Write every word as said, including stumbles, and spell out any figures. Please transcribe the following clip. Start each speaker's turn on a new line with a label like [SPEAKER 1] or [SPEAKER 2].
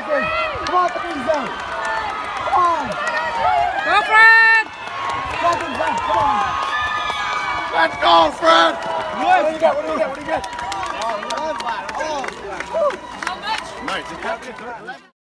[SPEAKER 1] Nielsen. Come on, Nielsen. Come on.
[SPEAKER 2] Go, Fred!
[SPEAKER 1] Come on, Nielsen. Come on.
[SPEAKER 3] Let's go, Fred!
[SPEAKER 1] What do you get? What do you get? What do you get?
[SPEAKER 3] Nice.